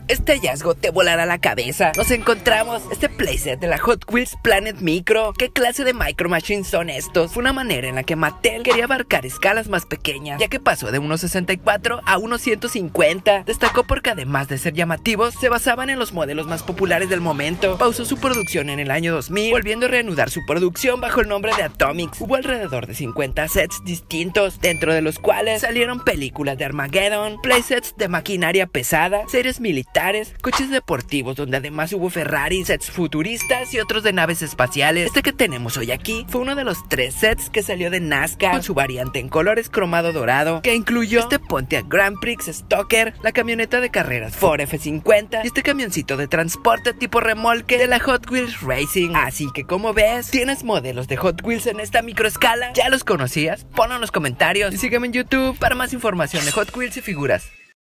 Este hallazgo te volará la cabeza. Nos encontramos este playset de la Hot Wheels Planet Micro. ¿Qué clase de Micro Machines son estos? Fue una manera en la que Mattel quería abarcar escalas más pequeñas, ya que pasó de 1.64 a 1.150. Destacó porque además de ser llamativos, se basaban en los modelos más populares del momento. Pausó su producción en el año 2000, volviendo a reanudar su producción bajo el nombre de Atomics. Hubo alrededor de 50 sets distintos, dentro de los cuales salieron películas de Armageddon, playsets de maquinaria pesada, series militares, coches deportivos donde además hubo Ferrari, sets futuristas y otros de naves espaciales. Este que tenemos hoy aquí fue uno de los 3 sets que salió de NASCAR, con su variante en colores cromado dorado, que incluyó este Pontiac Grand Prix Stalker, la camioneta de carreras Ford F50 y este camioncito de transporte tipo remolque de la Hot Wheels Racing. Así que como ves, tienes modelos de Hot Wheels en esta microescala. ¿Ya los conocías? Ponlo en los comentarios y sígueme en YouTube para más información de Hot Wheels y figuras.